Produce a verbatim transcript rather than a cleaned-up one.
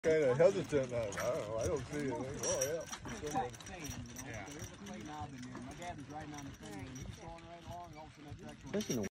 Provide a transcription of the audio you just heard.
Kind of hesitant. I don't know. I don't see anything. Oh yeah. Yeah. There's a clay knob in there. My dad was riding on the thing and he's going right along, and all of a sudden that tractor went. Especially in the